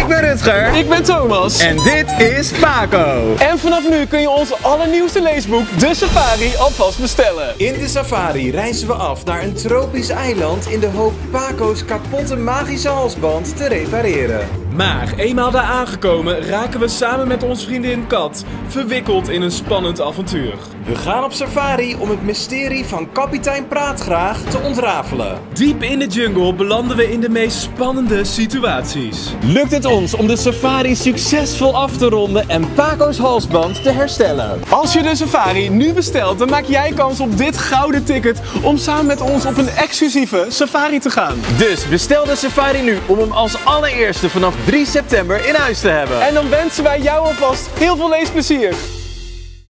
Ik ben Rutger. Ik ben Thomas. En dit is Paco. En vanaf nu kun je ons allernieuwste leesboek, De Safari, alvast bestellen. In de safari reizen we af naar een tropisch eiland in de hoop Paco's kapotte magische halsband te repareren. Maar eenmaal daar aangekomen raken we samen met onze vriendin Kat verwikkeld in een spannend avontuur. We gaan op safari om het mysterie van kapitein Praatgraag te ontrafelen. Diep in de jungle belanden we in de meest spannende situaties. Lukt het ons om de safari succesvol af te ronden en Paco's halsband te herstellen? Als je de safari nu bestelt, dan maak jij kans op dit gouden ticket om samen met ons op een exclusieve safari te gaan. Dus bestel de safari nu om hem als allereerste vanaf 3 september in huis te hebben. En dan wensen wij jou alvast heel veel leesplezier.